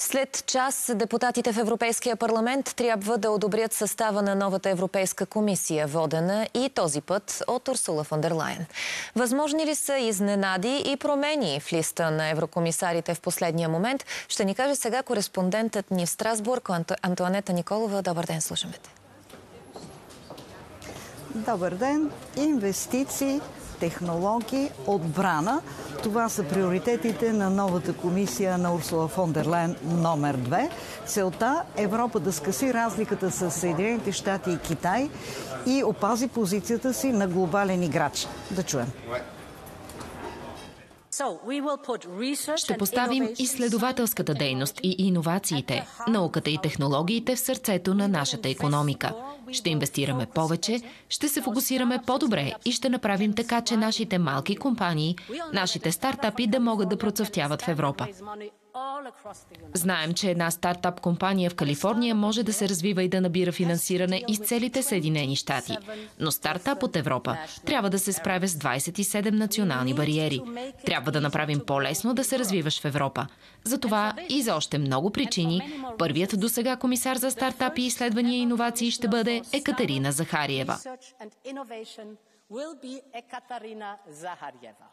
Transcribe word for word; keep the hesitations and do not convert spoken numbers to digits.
След час депутатите в Европейския парламент трябва да одобрят състава на новата Европейска комисия, водена и този път от Урсула фон дер Лайен. Възможни ли са изненади и промени в листа на еврокомисарите в последния момент? Ще ни каже сега кореспондентът ни в Страсбург, Антоанета Николова. Добър ден, слушаме те. Добър ден. Инвестиции, технологии, отбрана. Това са приоритетите на новата комисия на Урсула фон дер Лайен номер две. Целта – Европа да скъси разликата с Съединените щати и Китай и опази позицията си на глобален играч. Да чуем. Ще поставим изследователската дейност и иновациите, науката и технологиите в сърцето на нашата икономика. Ще инвестираме повече, ще се фокусираме по-добре и ще направим така, че нашите малки компании, нашите стартапи да могат да процъфтяват в Европа. Знаем, че една стартап компания в Калифорния може да се развива и да набира финансиране из целите Съединени щати. Но стартап от Европа трябва да се справя с двадесет и седем национални бариери. Трябва да направим по-лесно да се развиваш в Европа. Затова и за още много причини, първият досега комисар за стартапи, изследвания и иновации ще бъде Екатерина Захариева.